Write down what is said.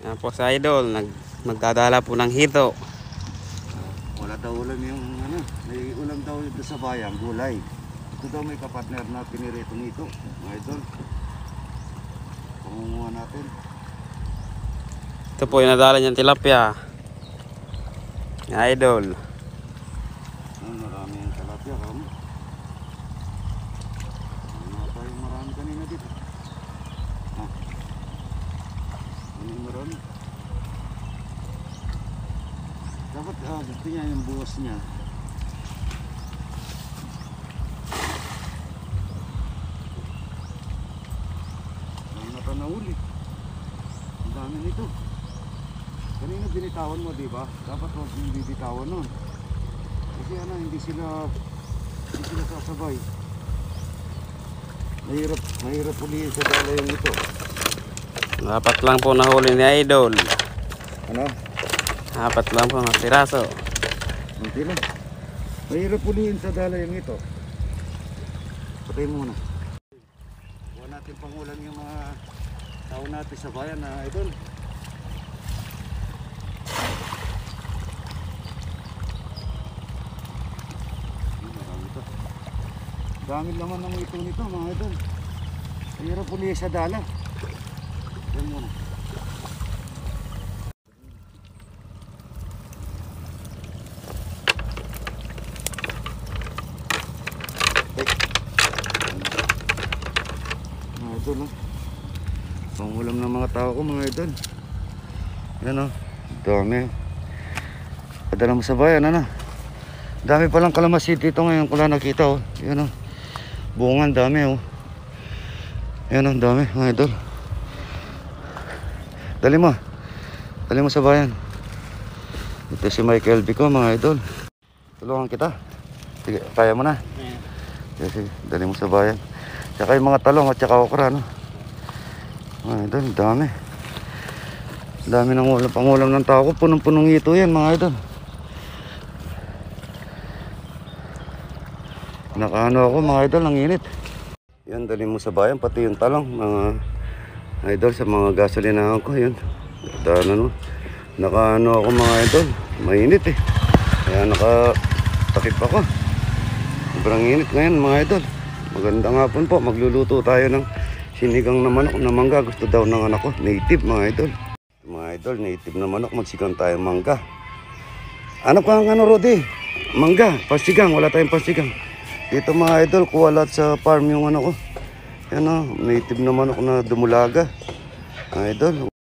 Yan po sa idol, magdadala po ng hito. Wala daw ulam yung ano, may ulam daw dito sa bayan, gulay. Ito daw may kapartner na piniritong ito, mga idol. Pangunguha natin. Ito po yung nadala niyang tilapia. Yan idol. Marami yung tilapia kamo. Ano pa yung marami kanina dito? Ano yung marami? Dapat gusto niya yung buwas niya. May natanahuli. Ang dami nito. Kanina binitawan mo, di ba? Dapat huwag yung bibitawan nun. Kasi ano, hindi sila sasabay. Mahirap ulihin sa dala yung ito. Dapat lang po nahuli ni idol. Ano? Dapat lang po na piraso. Hindi lang. Mahirap ulihin sa dala yung ito. Patay muna. Huwag natin pangulan yung mga tao natin sa bayan na idol. Dami naman ng ito nito mga idol. Mahirap ulihin sa dala. Yan muna. Mga idol, no? Pangulam ng mga tao ko mga idol. Yan o, dami. Padala mo sa bayan, ano? Dami palang kalamansi dito ngayon ko lang nakita o. Yan o, bungan dami o. Yan o, dami mga idol. Dali mo sa bayan. Ito si Michael Bico mga idol. Tulungan kita. Sige, kaya mo na. Sige, dali mo sa bayan. Tsaka yung mga talong at tsaka okra, no? Mga idol, dami. Dami ng ulam, pangulam ng tao ko. Punong-punong ito yan mga idol. Nakaano ako mga idol, ang init. Yan, dali mo sa bayan, pati yung talong mga idol sa mga gasolinahan ko. Yan, no? Nakaano ako mga idol, mainit eh. Kaya nakatakip ako. Sobrang init ngayon mga idol. Magandang hapon po, magluluto tayo ng sinigang na manok na mangga. Gusto daw ng anak ko, native mga idol. Mga idol, native na manok, magsigang tayo mangga. Ano ka ang ano Rodi? Mangga, pasigang, wala tayong pasigang. Dito mga idol, kuha lahat sa farm yung ano ko. Yan o, native na manok na dumulaga. Mga idol.